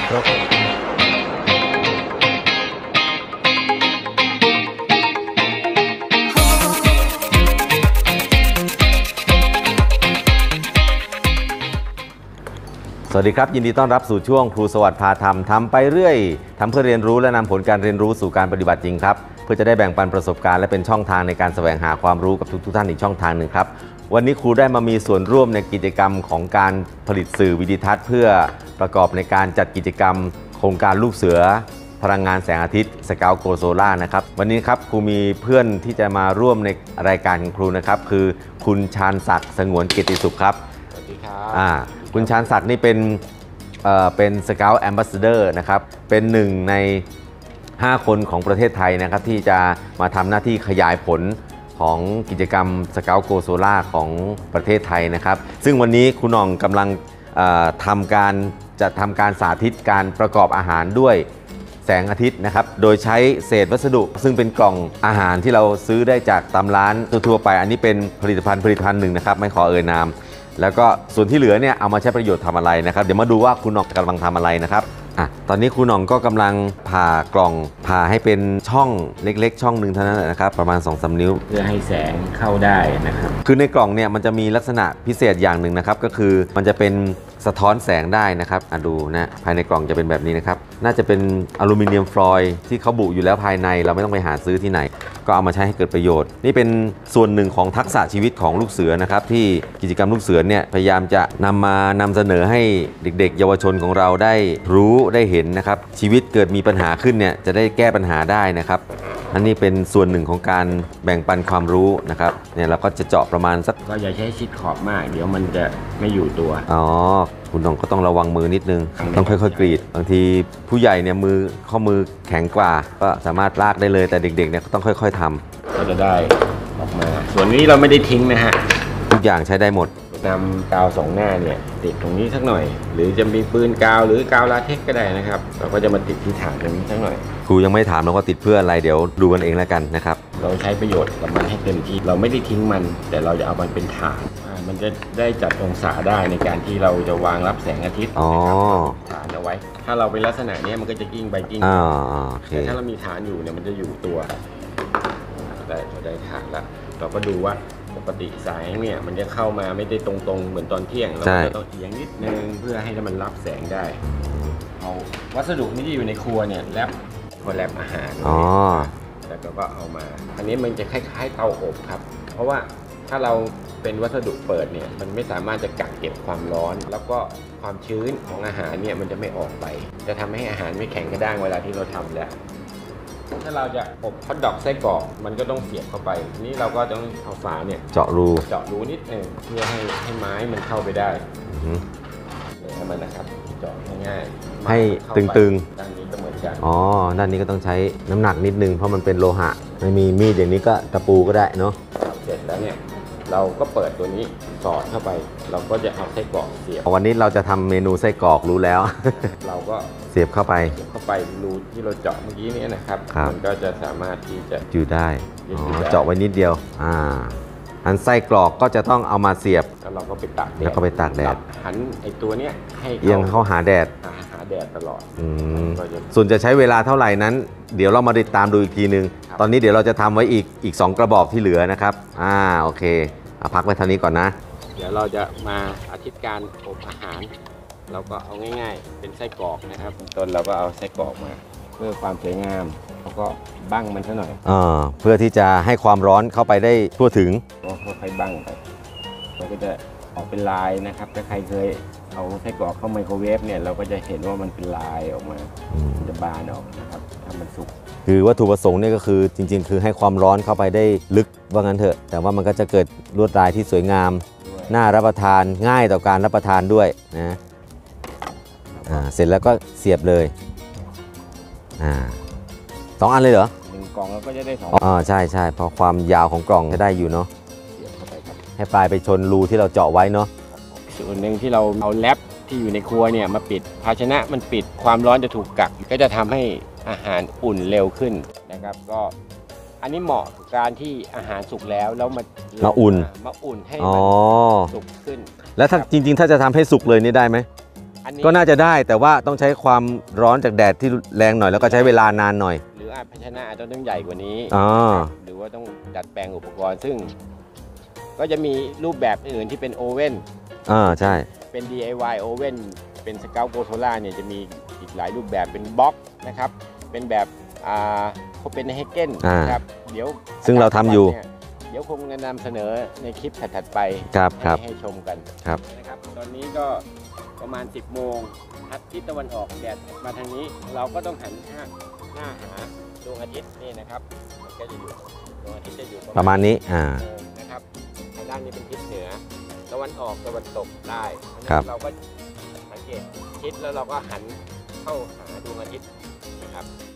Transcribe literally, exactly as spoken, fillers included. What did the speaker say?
ครบสวัสดีครับยินดีต้อนรับสู่ช่วงครูสวัสดิ์พาทำทำไปเรื่อยทำเพื่อเรียนรู้และนำผลการเรียนรู้สู่การปฏิบัติจริงครับเพื่อจะได้แบ่งปันประสบการณ์และเป็นช่องทางในการแสวงหาความรู้กับทุกๆท่านอีกช่องทางหนึ่งครับวันนี้ครูได้มามีส่วนร่วมในกิจกรรมของการผลิตสื่อวิดีทัศน์เพื่อประกอบในการจัดกิจกรรมโครงการลูกเสือพลังงานแสงอาทิตย์สเกาโกโซล่านะครับวันนี้ครับครูมีเพื่อนที่จะมาร่วมในรายการของครูนะครับคือคุณชาญศักดิ์สงวนเกียรติสุขครับสวัสดีครับอ่าคุณชาญศักดิ์นี่เป็นเอ่อเป็นสเกาต์แอมบาสเดอร์นะครับเป็นหนึ่งในห้าคนของประเทศไทยนะครับที่จะมาทำหน้าที่ขยายผลของกิจกรรมสเกาต์โกโซล่าของประเทศไทยนะครับซึ่งวันนี้คุณหน่องกำลังทำการจะทำการสาธิตการประกอบอาหารด้วยแสงอาทิตย์นะครับโดยใช้เศษวัสดุซึ่งเป็นกล่องอาหารที่เราซื้อได้จากตามร้านทั่วไปอันนี้เป็นผลิตภัณฑ์ผลิตภัณฑ์หนึ่งนะครับไม่ขอเอ่ยนามแล้วก็ส่วนที่เหลือเนี่ยเอามาใช้ประโยชน์ทำอะไรนะครับเดี๋ยวมาดูว่าคุณหน่องกำลังทำอะไรนะครับอ่ะตอนนี้คุณหน่องก็กำลังผ่ากล่องผ่าให้เป็นช่องเล็กๆช่องหนึ่งเท่านั้นนะครับประมาณ สองถึงสาม นิ้วเพื่อให้แสงเข้าได้นะครับคือในกล่องเนี่ยมันจะมีลักษณะพิเศษอย่างหนึ่งนะครับก็คือมันจะเป็นสะท้อนแสงได้นะครับอ่ะดูนะภายในกล่องจะเป็นแบบนี้นะครับน่าจะเป็นอลูมิเนียมฟลอยด์ที่เขาบุอยู่แล้วภายในเราไม่ต้องไปหาซื้อที่ไหนก็เอามาใช้ให้เกิดประโยชน์นี่เป็นส่วนหนึ่งของทักษะชีวิตของลูกเสือนะครับที่กิจกรรมลูกเสือเนี่ยพยายามจะนำมานำเสนอให้เด็กๆเยาวชนของเราได้รู้ได้เห็นนะครับชีวิตเกิดมีปัญหาขึ้นเนี่ยจะได้แก้ปัญหาได้นะครับอันนี้เป็นส่วนหนึ่งของการแบ่งปันความรู้นะครับเนี่ยเราก็จะเจาะประมาณสักก็อย่าใช้ชิดขอบมากเดี๋ยวมันจะไม่อยู่ตัวอ๋อคุณน้องก็ต้องระวังมือนิดนึงต้องค่อยๆกรีดบางทีผู้ใหญ่เนี่ยมือข้อมือแข็งกว่าก็สามารถลากได้เลยแต่เด็กๆเนี่ยก็ต้องค่อยๆทำก็จะได้ออกมาส่วนนี้เราไม่ได้ทิ้งนะฮะทุกอย่างใช้ได้หมดนำกาวสองหน้าเนี่ยติดตรงนี้สักหน่อยหรือจะมีปืนกาวหรือกาวลาเท็กซ์ก็ได้นะครับเราก็จะมาติดที่ฐานตรงนี้สักหน่อยครูยังไม่ถามเราว่าติดเพื่ออะไรเดี๋ยวดูกันเองแล้วกันนะครับเราใช้ประโยชน์กับมันให้เต็มที่เราไม่ได้ทิ้งมันแต่เราจะเอามันเป็นฐานมันจะได้จัดองศาได้ในการที่เราจะวางรับแสงอาทิตย์ฐานเอาไว้ถ้าเราเป็นลักษณะนี้มันก็จะกิ้งไปกิ้งมาแต่ถ้าเรามีฐานอยู่เนี่ยมันจะอยู่ตัวได้เราได้ฐานแล้วเราก็ดูว่าปกติสายเนี่ยมันจะเข้ามาไม่ได้ตรงๆเหมือนตอนเที่ยงเราก็ต้องเอียงนิดนึงเพื่อให้มันรับแสงได้เอาวัสดุที่อยู่ในครัวเนี่ยแรปก็แรปอาหารแล้วก็เอามาอันนี้มันจะคล้ายๆเตาอบครับเพราะว่าถ้าเราเป็นวัสดุเปิดเนี่ยมันไม่สามารถจะกักเก็บความร้อนแล้วก็ความชื้นของอาหารเนี่ยมันจะไม่ออกไปจะทำให้อาหารไม่แข็งกระด้างเวลาที่เราทำแล้วถ้าเราจะอบฮอทดอกไส้กรอกมันก็ต้องเสียบเข้าไปนี่เราก็ต้องเอาฝาเนี่ยเจาะรูเจาะรูนิดนึงเพื่อให้ให้ไม้มันเข้าไปได้เนี่ยมันนะครับเจาะง่ายๆให้ตึงๆด้านนี้ก็เหมือนกันอ๋อด้านนี้ก็ต้องใช้น้ำหนักนิดนึงเพราะมันเป็นโลหะไม่มีมีดอย่างนี้ก็ตะปูก็ได้เนาะเสร็จแล้วเนี่ยเราก็เปิดตัวนี้สอดเข้าไปเราก็จะเอาไส้กรอกเสียบวันนี้เราจะทำเมนูไส้กรอกรู้แล้วเราก็เสียบเข้าไปเสียบเข้าไปรูที่เราเจาะเมื่อกี้นี้นะครับมันก็จะสามารถที่จะอยู่ได้เจาะไว้นิดเดียวอ่าอันไส้กรอกก็จะต้องเอามาเสียบแล้วเราก็ไปตากแดดแล้วก็ไปตากแดดหันไอตัวเนี้ยให้เอียงเข้าหาแดดหาแดดตลอดส่วนจะใช้เวลาเท่าไหร่นั้นเดี๋ยวเรามาติดตามดูอีกทีนึงตอนนี้เดี๋ยวเราจะทำไว้อีกอีกสองกระบอกที่เหลือนะครับอ่าโอเคเอาพักไว้เท่านี้ก่อนนะเดี๋ยวเราจะมาอาทิตย์การอบอาหารเราก็เอาง่ายๆเป็นไส้กรอกนะครับต้นเราก็เอาไส้กรอกมาเพื่อความสวยงามแล้วก็บั้งมันซะหน่อยอ่าเพื่อที่จะให้ความร้อนเข้าไปได้ทั่วถึงก็ค่อยๆบั้งไปมันก็จะออกเป็นลายนะครับถ้าใครเคยเอาไส้กรอกเข้าไมโครเวฟเนี่ยเราก็จะเห็นว่ามันเป็นลายออกมามันจะบานออกนะครับถ้ามันสุกคือวัตถุประสงค์นี่ก็คือจริงๆคือให้ความร้อนเข้าไปได้ลึกว่างั้นเถอะแต่ว่ามันก็จะเกิดลวดลายที่สวยงามน่ารับประทานง่ายต่อการรับประทานด้วยนะอ่าเสร็จแล้วก็เสียบเลยอ่าสองอันเลยเหรอหนึ่งกล่องเราก็จะได้สองอ๋อใช่ใช่เพราะความยาวของกล่องจะได้อยู่เนาะให้ปลายไปชนรูที่เราเจาะไว้เนาะส่วนหนึ่งที่เราเอาแรปที่อยู่ในครัวเนี่ยมาปิดภาชนะมันปิดความร้อนจะถูกกักก็จะทำให้อาหารอุ่นเร็วขึ้นนะครับก็อันนี้เหมาะกับการที่อาหารสุกแล้วแล้วมามาอุ่นมาอุ่นให้มันสุกขึ้นแล้วถ้าจริงๆถ้าจะทำให้สุกเลยนี่ได้ไหมอันนี้ก็น่าจะได้แต่ว่าต้องใช้ความร้อนจากแดดที่แรงหน่อยแล้วก็ใช้เวลานานหน่อยหรืออาจภาชนะอาจจะต้องใหญ่กว่านี้อ๋อหรือว่าต้องดัดแปลงอุปกรณ์ ซึ่ง ก็จะมีรูปแบบอื่นที่เป็นโอเว่นอ่าใช่เป็น ดี ไอ วาย โอเว่นเป็นสเกลโกโทล่าเนี่ยจะมีอีกหลายรูปแบบเป็นบล็อกนะครับเป็นแบบอ่าโคเปนเฮเกนอ่านะครับเดี๋ยวซึ่งเราทำอยู่เนี่ยเดี๋ยวคงจะนำเสนอในคลิปถัดๆไปครับคให้รับให้ชมกันครับนะครับตอนนี้ก็ประมาณ สิบโมงทัศทิศตะวันออกแดดมาทางนี้เราก็ต้องหันหน้าหน้าหาดวงอาทิตย์นี่นะครับมันก็จะอยู่ดวงอาทิตย์จะอยู่ประมาณนี้อ่าโมงนะครับทางด้านนี้เป็นทิศเหนือตะวันออกตะวันตกได้เพราะฉะครันั้บนเราก็สังเกตทิศแล้วเราก็หันเข้าหาดวงอาทิตย์นะครับ